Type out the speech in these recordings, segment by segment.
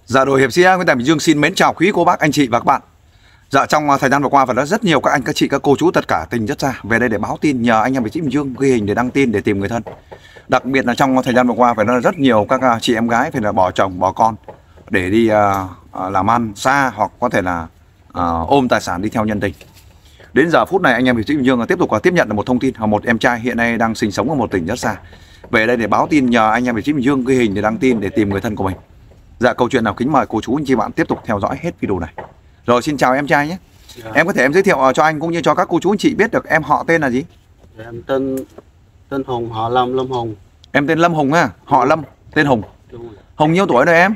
Dạ đội hiệp sĩ Nguyễn Tài Bình Dương xin mến chào quý cô bác anh chị và các bạn. Dạ trong thời gian vừa qua và rất nhiều các anh các chị các cô chú tất cả tỉnh rất xa về đây để báo tin nhờ anh em hiệp sĩ Bình Dương ghi hình để đăng tin để tìm người thân. Đặc biệt là trong thời gian vừa qua phải nói là rất nhiều các chị em gái phải là bỏ chồng bỏ con để đi làm ăn xa hoặc có thể là ôm tài sản đi theo nhân tình. Đến giờ phút này anh em hiệp sĩ Bình Dương tiếp tục tiếp nhận được một thông tin một em trai hiện nay đang sinh sống ở một tỉnh rất xa về đây để báo tin nhờ anh em hiệp sĩ Bình Dương ghi hình để đăng tin để tìm người thân của mình. Dạ câu chuyện nào kính mời cô chú anh chị bạn tiếp tục theo dõi hết video này. Rồi xin chào em trai nhé. Dạ. Em có thể em giới thiệu cho anh cũng như cho các cô chú anh chị biết được em họ tên là gì? Dạ, em tên Hùng, họ Lâm, Lâm Hùng. Em tên Lâm Hùng ha, họ Lâm, tên Hùng. Đúng rồi. Hùng nhiêu tuổi rồi em?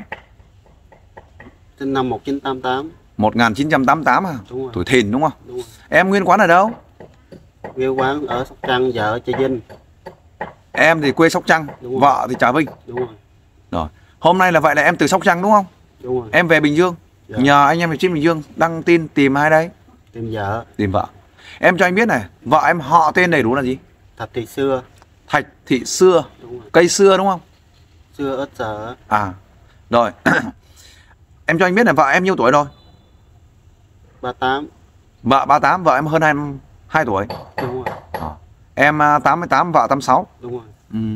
Sinh năm 1988. 1988 à? Đúng rồi. Tuổi Thìn đúng không? Đúng rồi. Em nguyên quán ở đâu? Quê quán ở Sóc Trăng, vợ ở Trà Vinh. Em thì quê Sóc Trăng, vợ thì Trà Vinh. Đúng rồi. Rồi. Hôm nay là vậy là em từ Sóc Trăng đúng không? Đúng rồi. Em về Bình Dương. Dạ. Nhờ anh em hiệp sĩ Bình Dương đăng tin tìm ai đây? Tìm vợ. Tìm vợ. Em cho anh biết này, vợ em họ tên đầy đủ là gì? Thạch Thị Xưa. Thạch Thị Xưa. Đúng rồi. Cây xưa đúng không? Xưa ít sợ. À. Rồi. Em cho anh biết là vợ em nhiêu tuổi rồi? 38. Vợ 38, vợ em hơn em 2 tuổi. Đúng rồi. Em 88, vợ 86. Đúng rồi.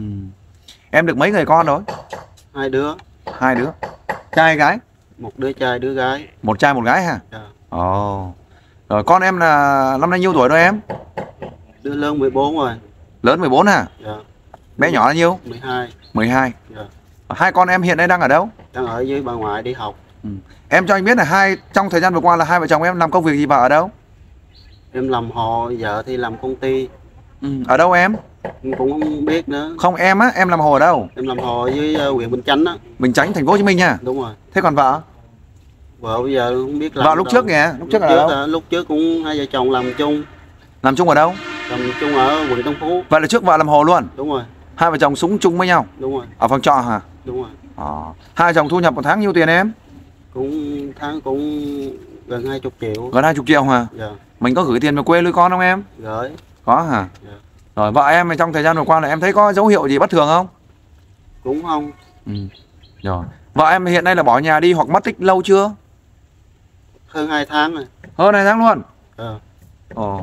Em được mấy người con rồi? 2 đứa. 2 đứa. Trai gái? Một đứa trai, đứa gái. Một trai một gái hả? Dạ. Ồ. Rồi con em là năm nay nhiêu tuổi rồi em? Đứa lớn 14 rồi. Lớn 14 hả? Dạ. Bé nhỏ là nhiêu? 12. 12. Dạ. Hai con em hiện nay đang ở đâu? Đang ở với bà ngoại đi học. Em cho anh biết là trong thời gian vừa qua là hai vợ chồng em làm công việc gì và ở đâu? Em làm hồ, vợ thì làm công ty. Ở đâu em? Em cũng không biết nữa. Không em á, em làm hồ ở đâu? Em làm hồ với huyện Bình Chánh á. Bình Chánh, thành phố Hồ Chí Minh nha. Đúng rồi. Thế còn vợ? Vợ bây giờ không biết làm. Vợ lúc trước kìa, lúc trước ở đâu? Lúc trước cũng hai vợ chồng làm chung. Làm chung ở đâu? Làm chung ở quận Tân Phú. Vậy là trước vợ làm hồ luôn? Đúng rồi. Hai vợ chồng sống chung với nhau? Đúng rồi. Ở phòng trọ hả? Đúng rồi. Hai vợ chồng thu nhập một tháng nhiêu tiền em? Cũng tháng cũng gần 20 triệu. Gần 20 triệu hả? Dạ. Mình có gửi tiền về quê nuôi con không em? Gửi. Có hả? Dạ. Rồi vợ em trong thời gian vừa qua là em thấy có dấu hiệu gì bất thường không? Cũng không. Rồi. Vợ em hiện nay là bỏ nhà đi hoặc mất tích lâu chưa? Hơn 2 tháng rồi. Hơn 2 tháng luôn? Ồ.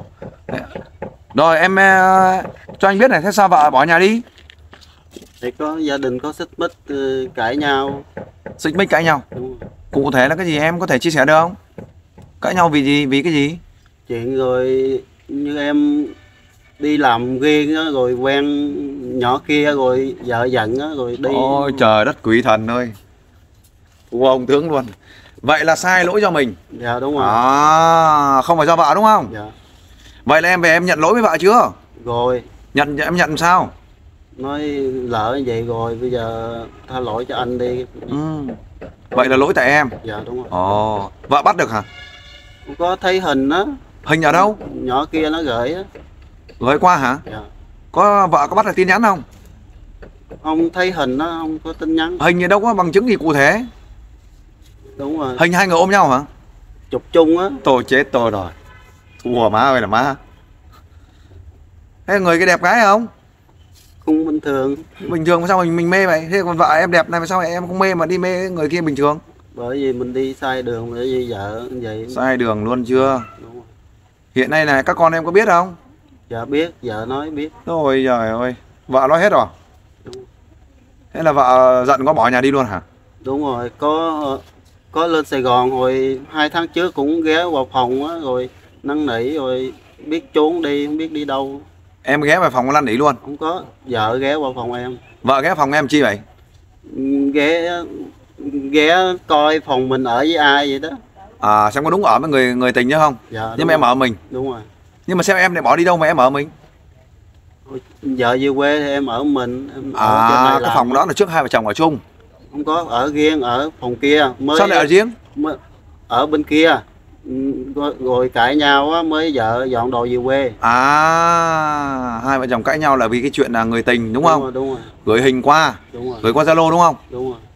Rồi em cho anh biết này, thế sao vợ bỏ nhà đi? Thì có gia đình có xích mích cãi nhau. Xích mích cãi nhau? Đúng rồi. Cụ thể là cái gì em có thể chia sẻ được không? Cãi nhau vì gì? Vì cái gì? Chuyện rồi như em đi làm riêng á, rồi quen nhỏ kia rồi vợ giận á, rồi đi. Ôi trời đất quỷ thần ơi. Thua ông tướng luôn. Vậy là sai lỗi cho mình. Dạ đúng rồi. Không phải do vợ đúng không? Dạ. Vậy là em về em nhận lỗi với vợ chưa? Rồi. Em nhận sao? Nói lỡ như vậy rồi bây giờ tha lỗi cho anh đi. Vậy là lỗi tại em? Dạ đúng rồi. Vợ bắt được hả? Có thấy hình á. Hình ở đâu? Nhỏ kia nó gửi á. Gửi qua hả? Dạ. Vợ có bắt được tin nhắn không? Không thấy hình á, không có tin nhắn. Hình thì đâu có bằng chứng gì cụ thể. Đúng rồi. Hình hai người ôm nhau hả? Chụp chung á. Tôi chết tôi rồi. Thua má ơi là má. Thế người cái đẹp gái không? Cũng bình thường. Bình thường mà sao mình mê vậy? Thế còn vợ em đẹp này mà sao em không mê mà đi mê người kia bình thường? Bởi vì mình đi sai đường, bởi vì vợ vậy. Sai đường luôn chưa? Đúng rồi. Hiện nay này các con em có biết không? Dạ biết, vợ nói biết. Ôi trời ơi. Vợ nói hết rồi? Đúng. Thế là vợ giận có bỏ nhà đi luôn hả? Đúng rồi, có lên Sài Gòn hồi 2 tháng trước cũng ghé vào phòng á, rồi năn nỉ rồi biết trốn đi, không biết đi đâu. Em ghé vào phòng lăn nỉ luôn? Không có, vợ ghé vào phòng em. Vợ ghé phòng em chi vậy? Ghé coi phòng mình ở với ai vậy đó. Xem có đúng ở với người tình nữa không? Dạ, nhưng mà em ở mình? Đúng rồi. Nhưng mà sao em lại bỏ đi đâu mà em ở mình? Vợ về quê thì em ở mình. Em ở trên này cái phòng đó là trước hai vợ chồng ở chung? Không có, ở riêng, ở phòng kia. Sao lại ở riêng? Ở bên kia. Rồi cãi nhau á, mới vợ dọn đồ về quê. Hai vợ chồng cãi nhau là vì cái chuyện là người tình đúng không? Đúng rồi. Gửi hình qua. Đúng rồi. Gửi qua Zalo đúng không? Đúng rồi.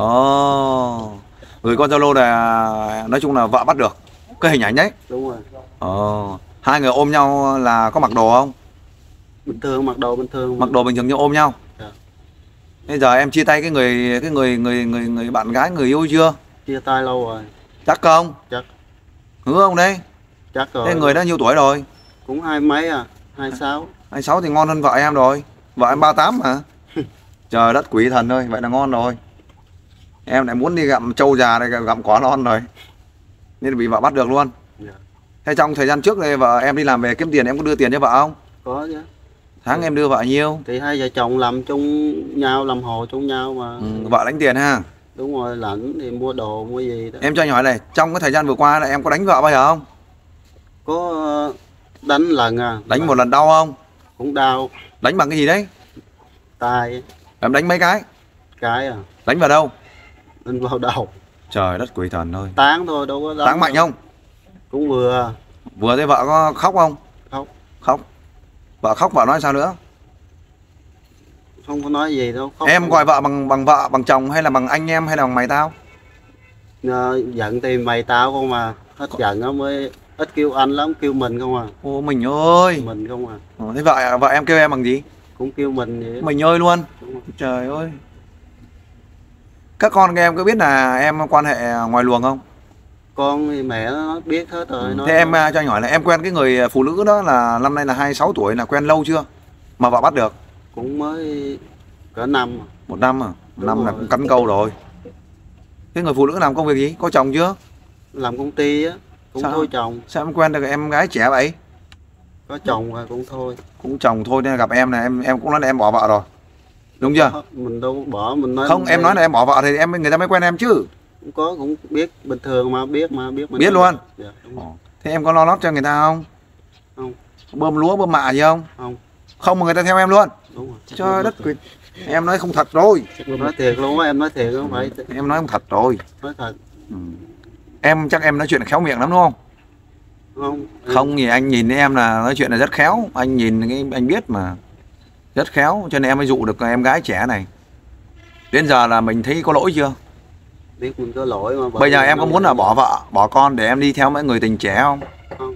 Gửi qua Zalo là nói chung là vợ bắt được cái hình ảnh đấy. Đúng rồi. Hai người ôm nhau là có mặc đồ không? Bình thường, mặc đồ bình thường. Mặc đồ bình thường nhưng ôm nhau. Dạ. Bây giờ em chia tay cái người bạn gái người yêu chưa? chia tay lâu rồi. Chắc không? Chắc. Hứa không đấy? Chắc rồi. Thế người đã nhiêu tuổi rồi? Cũng 20 mấy à, 26. 26 thì ngon hơn vợ em rồi. Vợ em 38 mà. Trời đất quỷ thần ơi, vậy là ngon rồi. Em lại muốn đi gặm trâu già này, gặm quả non rồi. Nên bị vợ bắt được luôn. Dạ. Thế trong thời gian trước này vợ em đi làm về kiếm tiền em có đưa tiền cho vợ không? Có chứ. Tháng em đưa vợ nhiêu? Thì hai vợ chồng làm chung nhau, làm hồ chung nhau mà. Vợ đánh tiền ha. Đúng rồi, lãnh thì mua đồ mua gì đó. Em cho anh hỏi này, trong cái thời gian vừa qua là em có đánh vợ bao giờ không? Có đánh lần à. Đánh một lần đau không? Cũng đau. Đánh bằng cái gì đấy? Tay. Em đánh mấy cái? Cái à. Đánh vào đâu? Đánh vào đầu. Trời đất quỷ thần ơi. Tán thôi, đâu có đánh. Táng mạnh không? Cũng vừa. Vừa thấy vợ có khóc không? Khóc. Khóc. Vợ khóc vợ nói sao nữa? Không có nói gì đâu. Khóc Em không. gọi vợ bằng vợ, bằng chồng hay là bằng anh em hay là bằng mày tao? Giận thì mày tao không mà. Hết giận nó mới ít kêu anh lắm, kêu mình không à. Ô mình ơi. Mình không à. Thế vợ em kêu em bằng gì? Cũng kêu mình vậy. Mình ơi luôn. Đúng rồi. Trời ơi. Các con em có biết là em quan hệ ngoài luồng không? Con thì mẹ nó biết hết rồi. Nói Thế em cho anh hỏi là em quen cái người phụ nữ đó là năm nay là 26 tuổi, là quen lâu chưa? Mà vợ bắt được? cũng mới cỡ năm. 1 năm à? Đúng Năm là rồi. cũng cắn câu rồi. Thế người phụ nữ làm công việc gì? Có chồng chưa? Làm công ty á, cũng Sao? thôi chồng. Sao em quen được em gái trẻ vậy? Có chồng rồi cũng thôi. Cũng chồng thôi nên gặp em này em cũng nói là em bỏ vợ rồi. Đúng chưa? Mình đâu bỏ, mình nói Không, em nói là em bỏ vợ thì người ta mới quen em chứ. cũng có, cũng biết bình thường mà, biết mình Biết luôn. Dạ, đúng rồi. Thế em có lo lót cho người ta không? Không. Bơm lúa bơm mạ gì không? Không. Không mà người ta theo em luôn. Đúng rồi. Trời đất quỷ. Em nói không thật rồi. Nói thiệt luôn á, em nói thiệt không phải Em nói không thật rồi. nói thật. Em chắc em nói chuyện khéo miệng lắm đúng không? Không. Không thì anh nhìn em là nói chuyện là rất khéo. Anh nhìn cái anh biết mà. Rất khéo cho nên em mới dụ được em gái trẻ này. Đến giờ là mình thấy có lỗi chưa? Biết mình có lỗi mà. Bây giờ em có muốn là bỏ vợ, bỏ con để em đi theo mấy người tình trẻ không? Không.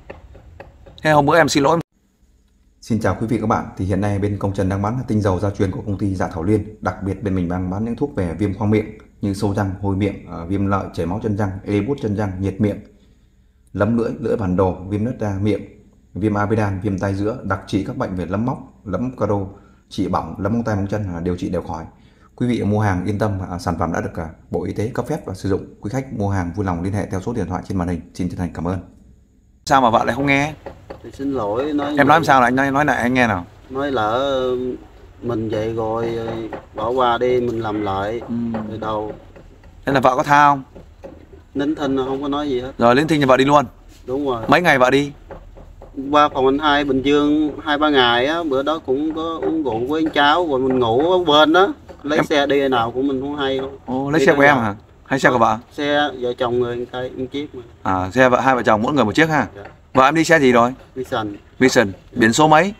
Thế hôm bữa em xin lỗi. Xin chào quý vị các bạn. Thì hiện nay bên Công Trần đang bán tinh dầu gia truyền của công ty Dạ Thảo Liên. Đặc biệt bên mình đang bán những thuốc về viêm khoang miệng như sâu răng, hôi miệng, viêm lợi, chảy máu chân răng, ê bút chân răng, nhiệt miệng, lấm lưỡi, lưỡi bản đồ, viêm nứt da miệng, viêm amidan, viêm tai giữa, đặc trị các bệnh về lấm móc, lấm caro, trị bỏng, lấm móng tay móng chân là điều trị đều khỏi. Quý vị mua hàng yên tâm, sản phẩm đã được Bộ Y tế cấp phép và sử dụng. Quý khách mua hàng vui lòng liên hệ theo số điện thoại trên màn hình. Xin chân thành cảm ơn. Sao mà vợ lại không nghe? Thì xin lỗi. Nói Em nói làm sao là anh nói lại anh nghe nào. Nói lỡ mình vậy rồi bỏ qua đi, mình làm lại từ đầu. Thế là vợ có tha không? Nín thinh không có nói gì hết. Rồi lên thinh nhà vợ đi luôn. Đúng rồi. Mấy ngày vợ đi? Qua phòng anh hai Bình Dương 2-3 ngày á, bữa đó cũng có uống rượu với anh cháu rồi mình ngủ ở bên đó, lấy xe đi nào của mình không hay luôn. Ồ, lấy Đi xe của đâu em giờ? hả? Hay xe của vợ? Xe vợ chồng người một chiếc mà. Xe vợ hai vợ chồng mỗi người một chiếc ha. Dạ. Vợ em đi xe gì rồi? Vision. Vision. Biển số mấy?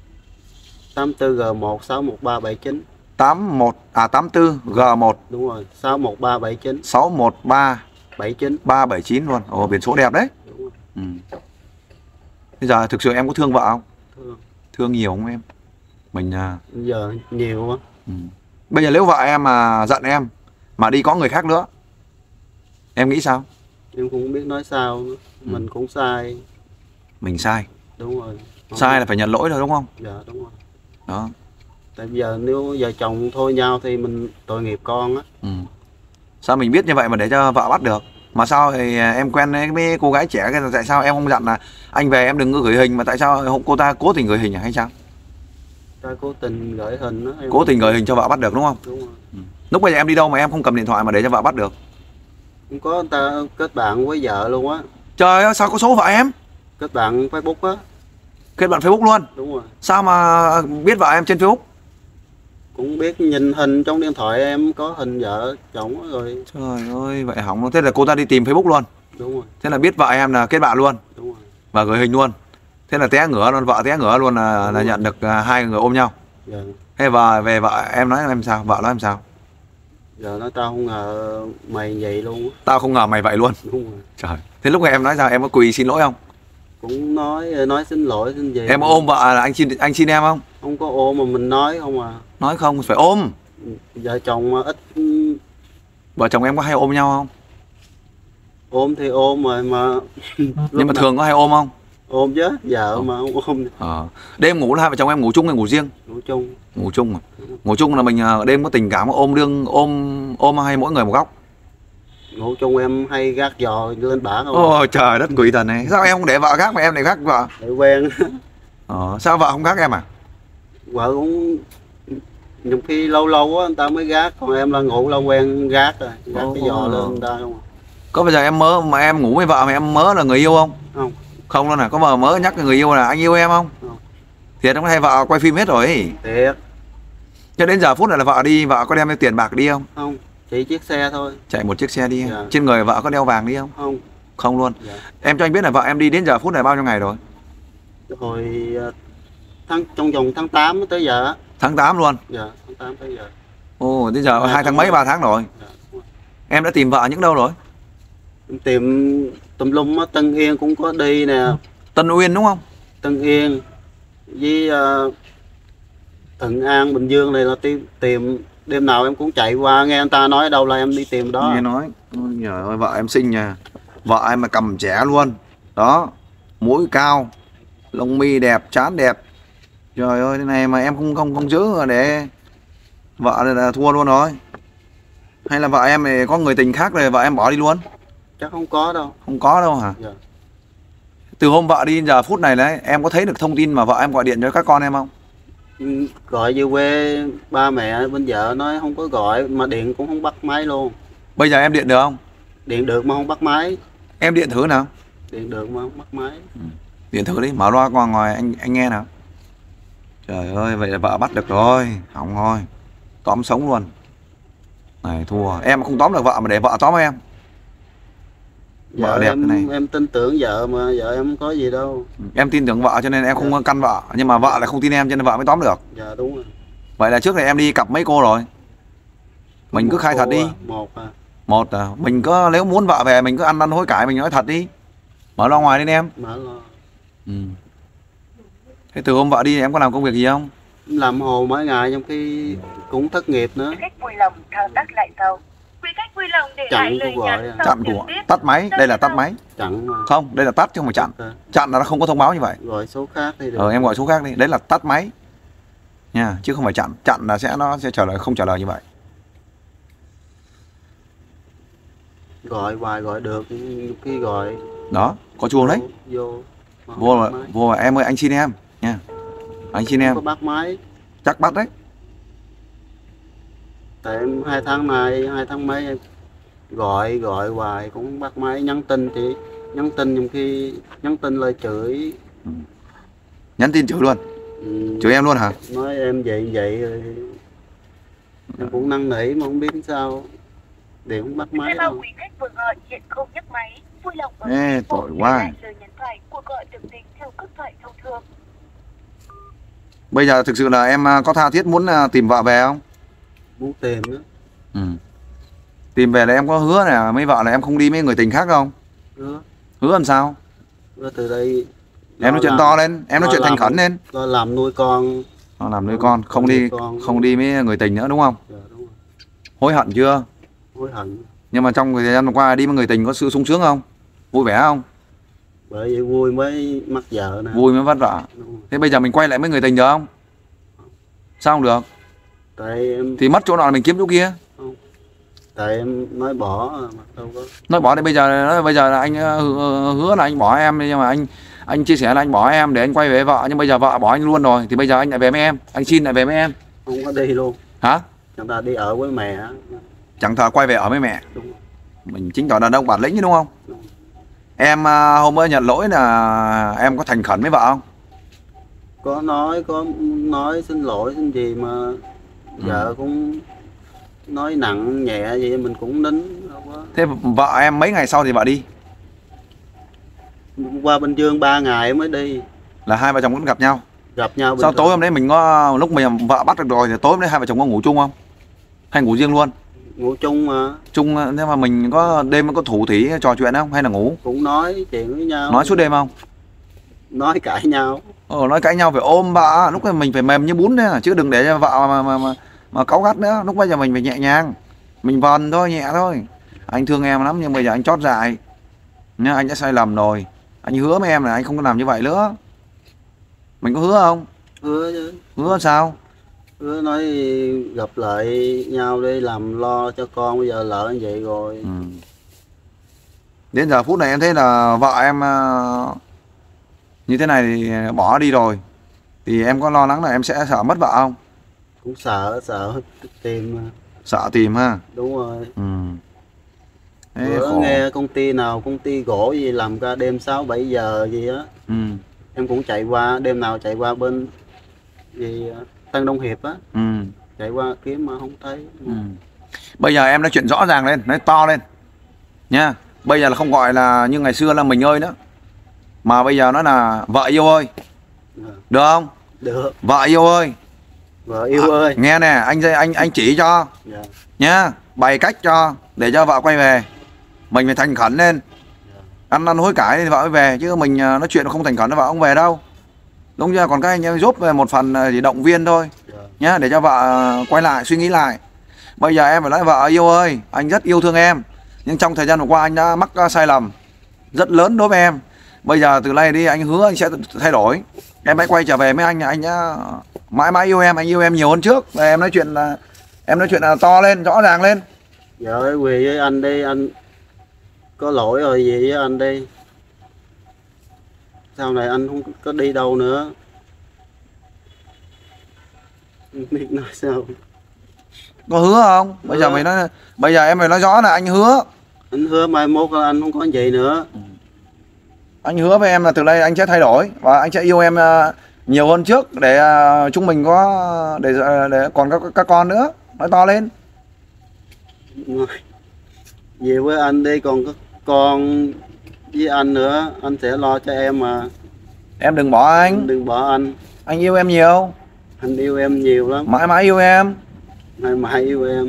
84G1 61379. 84 G1 Đúng rồi, 61379. 613 79. 379 luôn. Ồ, biển số đẹp đấy. Đúng rồi. Bây giờ thực sự em có thương vợ không? Thương. Thương nhiều không em? Mình Giờ nhiều quá. Bây giờ nếu vợ em mà giận em mà đi có người khác nữa, em nghĩ sao? Em cũng không biết nói sao nữa. Mình cũng sai. Mình sai. Đúng rồi. Sai là phải nhận lỗi thôi đúng không? Dạ đúng rồi. Đó. Tại giờ nếu vợ chồng thôi nhau thì mình tội nghiệp con á. Sao mình biết như vậy mà để cho vợ bắt được? Mà sao thì em quen với cô gái trẻ, tại sao em không dặn là anh về em đừng có gửi hình, mà tại sao cô ta cố tình gửi hình hay sao? Ta cố tình gửi hình đó. Cố tình gửi hình cho vợ bắt được đúng không? Đúng rồi. Lúc bây giờ em đi đâu mà em không cầm điện thoại mà để cho vợ bắt được? Không có, người ta kết bạn với vợ luôn á. Trời ơi, sao có số vợ em? Kết bạn Facebook á. Kết bạn Facebook luôn? Đúng rồi. Sao mà biết vợ em trên Facebook? Cũng biết, nhìn hình trong điện thoại em có hình vợ chồng rồi. Trời ơi, vậy hỏng luôn. Thế là cô ta đi tìm Facebook luôn? Đúng rồi. Thế là biết vợ em là kết bạn luôn? Đúng rồi. Và gửi hình luôn? Thế là té ngửa luôn, vợ té ngửa luôn là nhận được hai người ôm nhau? Dạ. Thế về vợ em nói em sao? Vợ nói em sao? Giờ nói tao không ngờ mày vậy luôn á. Tao không ngờ mày vậy luôn? Đúng rồi. Trời. Thế lúc này em nói sao? Em có quỳ xin lỗi không? Cũng nói xin lỗi xin gì. Em có ôm vợ là anh xin em không? Không có ôm mà mình nói không à. Nói không, phải ôm. Vợ chồng mà ít Vợ chồng em có hay ôm nhau không? Ôm thì ôm rồi mà. Nhưng mà thường có hay ôm không? Ôm chứ, vợ mà không ôm. Đêm ngủ là hai vợ chồng em ngủ chung hay ngủ riêng? Ngủ chung. Ngủ chung mà. Ngủ chung là mình đêm có tình cảm ôm đương ôm hay mỗi người một góc? Ngủ chung em hay gác giò lên bả không? Ôi trời đất quỷ thần này, sao em không để vợ gác mà em lại gác vợ? Để quen. Sao vợ không gác em à? Vợ cũng nhiều khi lâu lâu á người ta mới gác, còn em là ngủ lâu quen gác rồi, gác cái giò lên người ta không. Có bao giờ em mơ mà em ngủ với vợ mà em mơ là người yêu không? Không. Không luôn à? Có bao mơ nhắc người yêu là anh yêu em không? Không. Thiệt không, hay vợ quay phim hết rồi ấy. Thiệt. Cho đến giờ phút này là vợ đi, vợ có đem theo tiền bạc đi không? Không, chỉ chiếc xe thôi. Chạy một chiếc xe đi. Dạ. Trên người vợ có đeo vàng đi không? Không. Không luôn. Dạ. Em cho anh biết là vợ em đi đến giờ phút này bao nhiêu ngày rồi? Hồi trong vòng tháng 8 tới giờ. Tháng 8 luôn. Dạ, tháng 8 tới giờ. Ồ, đến giờ 2 tháng mấy 3 tháng rồi. Dạ. Em đã tìm vợ những đâu rồi? Em tìm tùm lum á, Tân Yên cũng có đi nè. Tân Uyên đúng không? Tân Yên với Thuận An, Bình Dương này là tìm đêm nào em cũng chạy qua, nghe anh ta nói đâu là em đi tìm đó. Nghe nói. Ôi giời ơi, vợ em xinh nha. Vợ em mà cầm trẻ luôn. Đó, mũi cao, lông mi đẹp, trán đẹp. Trời ơi, thế này mà em không giữ để vợ là thua luôn rồi. Hay là vợ em này có người tình khác rồi vợ em bỏ đi luôn? Chắc không có đâu. Không có đâu hả? Dạ. Từ hôm vợ đi giờ phút này đấy, em có thấy được thông tin mà vợ em gọi điện cho các con em không? Gọi về quê ba mẹ bên vợ nói không có gọi, mà điện cũng không bắt máy luôn. Bây giờ em điện được không? Điện được mà không bắt máy. Em điện thử nào. Điện được mà không bắt máy. Điện thử đi, mở loa qua ngoài anh nghe nào. Trời ơi, vậy là vợ bắt được rồi, hỏng thôi. Tóm sống luôn. Này thua, em không tóm được vợ mà để vợ tóm em. Vợ Vợ đẹp em, thế này. em tin tưởng vợ mà vợ em không có gì đâu. Em tin tưởng vợ cho nên em không căn vợ, nhưng mà vợ lại không tin em cho nên vợ mới tóm được. Dạ đúng rồi. Vậy là trước này em đi cặp mấy cô rồi? Mình cứ khai thật đi. Một à, mình có nếu muốn vợ về mình cứ ăn năn hối cải, mình nói thật đi. Mở loa ngoài lên em. Mở lo. Thế từ hôm vợ đi em có làm công việc gì không? Làm hồ mỗi ngày trong khi cũng thất nghiệp nữa. Khách vui lòng thao tác lại sau. Quý khách vui lòng để lại lời nhắn sau Chặn của tắt máy, đây là tắt máy. Chặn mà. Không, đây là tắt chứ không phải chặn. Chặn là nó không có thông báo như vậy. Gọi số khác đi được. Em gọi số khác đi, đấy là tắt máy. Nha, chứ không phải chặn. Chặn là nó sẽ trả lời không trả lời như vậy. Gọi hoài gọi được, khi gọi Đó, có chuông đấy. Vô mà em ơi anh xin em nha. Anh xin em. Có bắt máy. Chắc bắt đấy. Tại em 2 tháng này, 2 tháng mấy em gọi hoài cũng không bắt máy, nhắn tin thì nhắn tin nhiều khi nhắn tin lời chửi. Nhắn tin chửi luôn. Chửi em luôn hả? Nói em vậy rồi. Em cũng năn nỉ mà không biết sao. Điện không bắt máy đâu. quý khách vừa gọi hiện không nhấc máy. Vui lòng Ê, tội quá. lời nhắn thoại cuộc gọi được tính theo cước thoại thông thường. Bây giờ thực sự là em có tha thiết muốn tìm vợ về không? Muốn tìm nữa. Tìm về là em có hứa là mấy vợ là em không đi mấy người tình khác không? Hứa làm sao? Hứa từ đây. Em nói chuyện to lên, em nói chuyện thành khẩn lên. Lo làm nuôi con. Nó làm nuôi con, không đi mấy người tình nữa đúng không? Dạ, đúng rồi. Hối hận chưa? Hối hận. Nhưng mà trong thời gian qua đi với người tình có sự sung sướng không? Vui vẻ không? Bởi vậy vui mới mắc vợ nè. Vui mới vất vả. Thế bây giờ mình quay lại với người tình được không? Sao không được? Tại em... Thì mất chỗ nào là mình kiếm chỗ kia. Không. Tại em nói bỏ mà đâu có. Nói bỏ thì bây giờ là anh hứa là anh bỏ em, nhưng mà anh chia sẻ là anh bỏ em để anh quay về vợ, nhưng bây giờ vợ bỏ anh luôn rồi thì bây giờ anh lại về với em, anh xin lại về với em. Không có đi luôn. Hả? Chúng ta đi ở với mẹ. Chẳng thà quay về ở với mẹ. Đúng rồi. Mình chính tỏ đàn ông bản lĩnh chứ đúng không? Đúng. Em hôm bữa nhận lỗi là em có thành khẩn với vợ không? Có nói xin lỗi xin gì mà vợ cũng nói nặng nhẹ gì mình cũng nín. Thế vợ em mấy ngày sau thì vợ đi? Qua Bình Dương 3 ngày mới đi. Là hai vợ chồng cũng gặp nhau? Gặp nhau. Sao tối hôm đấy mình có lúc mình vợ bắt được rồi thì tối hôm đấy hai vợ chồng có ngủ chung không? Hay ngủ riêng luôn? Ngủ chung mà. Chung, nhưng mà mình có đêm có thủ thỉ trò chuyện không hay là ngủ? Cũng nói chuyện với nhau. Nói suốt đêm không? Nói cãi nhau. Nói cãi nhau phải ôm vợ, lúc này mình phải mềm như bún đấy, chứ đừng để cho vợ mà cáu gắt nữa. Lúc bây giờ mình phải nhẹ nhàng. Mình vần thôi, nhẹ thôi. Anh thương em lắm nhưng bây giờ anh chót dại nhá, anh đã sai lầm rồi. Anh hứa với em là anh không có làm như vậy nữa. Mình có hứa không? Hứa chứ. Hứa sao? Hứa nói gặp lại nhau đi làm lo cho con, bây giờ lỡ như vậy rồi. Đến giờ phút này em thấy là vợ em như thế này thì bỏ đi rồi, thì em có lo lắng là em sẽ sợ mất vợ không? Cũng sợ tìm. Sợ tìm ha. Đúng rồi. Bữa nghe công ty nào, công ty gỗ gì làm ca đêm 6-7 giờ gì á. Em cũng chạy qua, đêm nào chạy qua bên gì Tân Đông Hiệp á. Chạy qua kiếm mà không thấy. Bây giờ em nói chuyện rõ ràng lên, nói to lên nha. Bây giờ là không gọi là như ngày xưa là mình ơi nữa, mà bây giờ nó là vợ yêu ơi. Được không? Được. Vợ yêu ơi. Vợ yêu ơi. Nghe nè, anh chỉ cho nhá, bày cách cho để cho vợ quay về. Mình phải thành khẩn lên, ăn năn hối cải thì vợ mới về, chứ mình nói chuyện không thành khẩn thì vợ không về đâu, đúng chưa? Còn các anh em giúp về một phần chỉ động viên thôi nhá, để cho vợ quay lại suy nghĩ lại. Bây giờ em phải nói vợ yêu ơi, anh rất yêu thương em, nhưng trong thời gian vừa qua anh đã mắc sai lầm rất lớn đối với em. Bây giờ từ nay đi anh hứa anh sẽ thay đổi. Em hãy quay trở về với anh đã mãi mãi yêu em, anh yêu em nhiều hơn trước. Để em nói chuyện là to lên, rõ ràng lên. Dạ quỳ với anh đi, anh có lỗi rồi gì với anh đi. Sau này anh không có đi đâu nữa. Không biết nói sao. Có hứa không? Bây giờ mày nói, bây giờ em phải nói rõ là anh hứa. Anh hứa mai mốt là anh không có gì nữa. Anh hứa với em là từ đây anh sẽ thay đổi và anh sẽ yêu em nhiều hơn trước, để chúng mình có để còn các con nữa. Nói to lên. Về với anh đi, còn có con với anh nữa, anh sẽ lo cho em mà. Em đừng bỏ anh. Đừng bỏ anh. Anh yêu em nhiều. Anh yêu em nhiều lắm. Mãi mãi yêu em. Mãi mãi yêu em.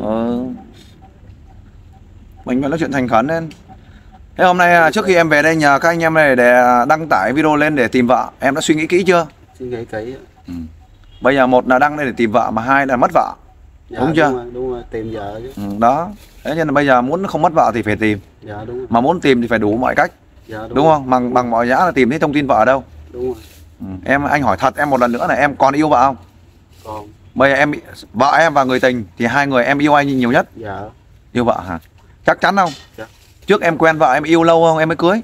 Mình phải nói chuyện thành khẩn lên. Thế hôm nay trước khi em về đây nhờ các anh em này để đăng tải video lên để tìm vợ, em đã suy nghĩ kỹ chưa? Suy nghĩ kỹ. Bây giờ một là đăng lên để tìm vợ, mà hai là mất vợ. Dạ, đúng chưa? Đúng rồi, tìm vợ chứ. Đó. Thế nên là bây giờ muốn không mất vợ thì phải tìm. Dạ đúng rồi. Mà muốn tìm thì phải đủ mọi cách. Dạ, đúng không? Bằng mọi giá là tìm thấy thông tin vợ ở đâu. Đúng rồi. Anh hỏi thật em một lần nữa là em còn yêu vợ không? Còn. Bây giờ vợ em và người tình thì hai người em yêu ai nhiều nhất? Dạ. Yêu vợ hả? Chắc chắn không? Dạ. Trước em quen vợ em yêu lâu không em mới cưới?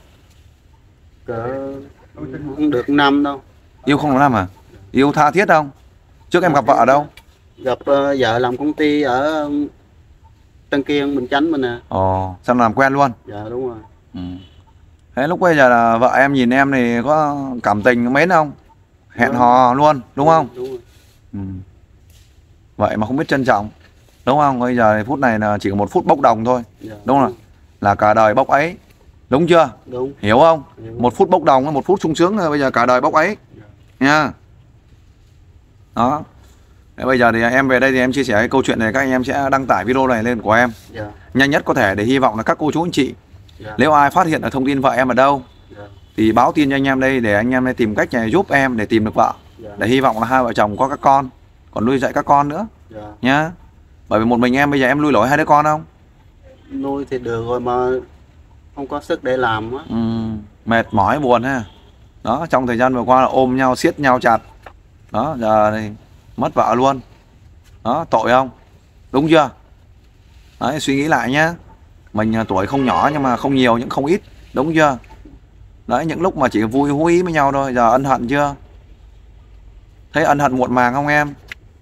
Không được năm đâu. Yêu không năm à? Yêu tha thiết không? Trước em gặp vợ ở đâu? Gặp vợ làm công ty ở Tân Kiên, Bình Chánh mình nè. Xong làm quen luôn? Dạ đúng rồi. Thế lúc bây giờ là vợ em nhìn em thì có cảm tình mến không? Hẹn hò luôn, đúng không? Đúng rồi. Vậy mà không biết trân trọng, đúng không? Bây giờ phút này là chỉ có một phút bốc đồng thôi. Dạ, đúng không? Là cả đời bốc ấy. Đúng chưa? Đúng. Hiểu không? Hiểu. Một phút bốc đồng, một phút sung sướng, bây giờ cả đời bốc ấy. Nha. Đó. Thế bây giờ thì em về đây thì em chia sẻ cái câu chuyện này, các anh em sẽ đăng tải video này lên của em nhanh nhất có thể, để hy vọng là các cô chú anh chị nếu ai phát hiện được thông tin vợ em ở đâu thì báo tin cho anh em đây, để anh em đây tìm cách này giúp em để tìm được vợ, để hy vọng là hai vợ chồng có các con, còn nuôi dạy các con nữa nhá. Bởi vì một mình em bây giờ em nuôi nổi hai đứa con không? Nuôi thì được rồi mà không có sức để làm á. Mệt mỏi buồn ha. Đó, trong thời gian vừa qua là ôm nhau siết nhau chặt. Đó, giờ thì mất vợ luôn. Đó, tội không? Đúng chưa? Đấy, suy nghĩ lại nhá. Mình tuổi không nhỏ nhưng mà không nhiều nhưng không ít. Đúng chưa? Đấy, những lúc mà chỉ vui húi với nhau thôi, giờ ân hận chưa? Thấy ân hận muộn màng không em?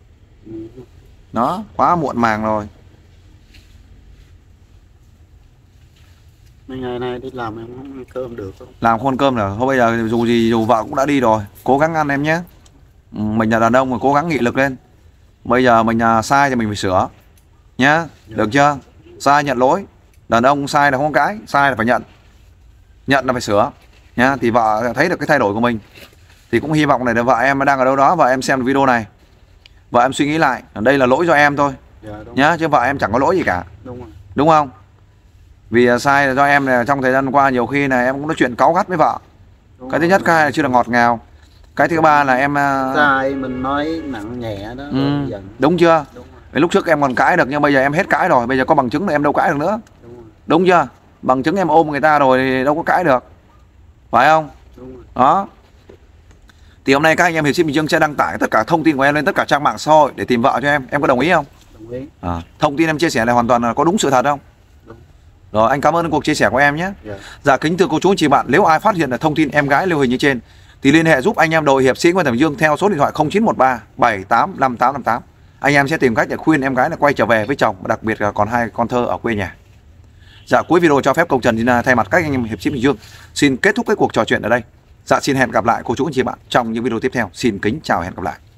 Đó, quá muộn màng rồi. Mấy ngày nay đi làm em không ăn cơm được không? Làm không ăn cơm được. Thôi bây giờ dù gì dù vợ cũng đã đi rồi, cố gắng ăn em nhé. Mình là đàn ông mà cố gắng nghị lực lên. Bây giờ mình sai thì mình phải sửa nhá. Được chưa? Sai nhận lỗi. Đàn ông sai là không có cái, sai là phải nhận. Nhận là phải sửa nhá. Thì vợ thấy được cái thay đổi của mình. Thì cũng hy vọng này là vợ em đang ở đâu đó, vợ em xem được video này, vợ em suy nghĩ lại, đây là lỗi do em thôi nhá, chứ vợ em chẳng có lỗi gì cả. Đúng không? Vì sai là do em này, trong thời gian qua nhiều khi này em cũng nói chuyện cáu gắt với vợ. Cái thứ nhất, cái hai là chưa được ngọt ngào. Cái thứ ba là em sai mình nói nặng nhẹ đó. Đúng chưa? Lúc trước em còn cãi được nhưng bây giờ em hết cãi rồi, bây giờ có bằng chứng là em đâu cãi được nữa. Đúng chưa? Bằng chứng em ôm người ta rồi thì đâu có cãi được. Phải không? Đó. Thì hôm nay các anh em Hiệp sĩ Bình Dương sẽ đăng tải tất cả thông tin của em lên tất cả trang mạng xã hội để tìm vợ cho em. Em có đồng ý không? Đồng ý. Thông tin em chia sẻ này hoàn toàn là có đúng sự thật không? Đúng. Rồi, anh cảm ơn cuộc chia sẻ của em nhé. Dạ, kính thưa cô chú anh chị bạn, nếu ai phát hiện là thông tin em gái lưu hình như trên thì liên hệ giúp anh em đội Hiệp sĩ Công an Bình Dương theo số điện thoại 0913 785858. Anh em sẽ tìm cách để khuyên em gái là quay trở về với chồng, đặc biệt là còn 2 con thơ ở quê nhà. Dạ, cuối video cho phép Công Trần thay mặt các anh em Hiệp sĩ Bình Dương xin kết thúc cái cuộc trò chuyện ở đây. Dạ, xin hẹn gặp lại cô chú anh chị bạn trong những video tiếp theo. Xin kính chào, hẹn gặp lại.